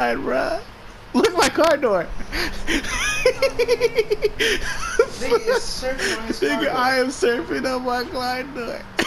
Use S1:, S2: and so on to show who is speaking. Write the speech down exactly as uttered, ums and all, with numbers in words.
S1: bruh. Look at my car door.
S2: Nigga is surfing on his car
S1: Nigga,
S2: door.
S1: I am surfing on my Glide door.